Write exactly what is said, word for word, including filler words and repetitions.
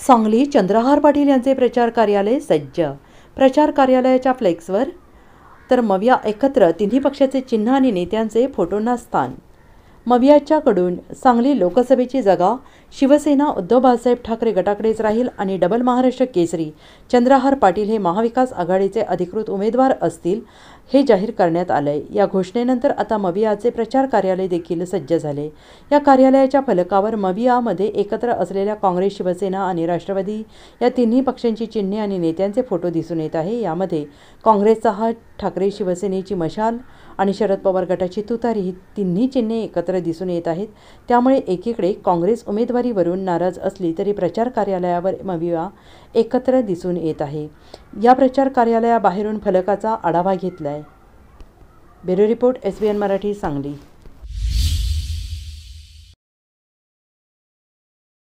सांगली चंद्रहार पाटील यांचे प्रचार कार्यालय सज्ज। प्रचार कार्यालयाच्या फ्लेक्सवर तर मविया एकत्र तिन्ही पक्षाचे चिन्ह आणि नेत्यांचे फोटोंना स्थान। मवियाच्याकडून सांगली लोकसभेची जागा शिवसेना उद्धव बाळासाहेब ठाकरे गटाकडेच राहील आणि डबल महाराष्ट्र केसरी चंद्रहार पाटील हे महाविकास आघाडीचे अधिकृत उमेदवार असतील हे जाहीर करण्यात आले। या घोषणेनंतर आता मवियाचे प्रचार कार्यालय देखील सज्ज झाले। या कार्यालयाच्या फलकावर मवियामध्ये एकत्र असलेल्या काँग्रेस, शिवसेना आणि राष्ट्रवादी या तिन्ही पक्षांची चिन्हे आणि नेत्यांचे फोटो दिसून येत आहे। यामध्ये काँग्रेसचा हात, ठाकरे शिवसेनेची मशाल आणि शरद पवार गटाची तुतारी ही तिन्ही चिन्हे एकत्र दिसून येत आहेत। त्यामुळे एकीकडे काँग्रेस उमेदवारीवरून नाराज असली तरी प्रचार कार्यालयावर मविया एकत्र दिसून येत आहे। या प्रचार कार्यालयाबाहेरून फलकाचा आढावा घेतलाय। Bureau report, S B N Marathi, Sangli.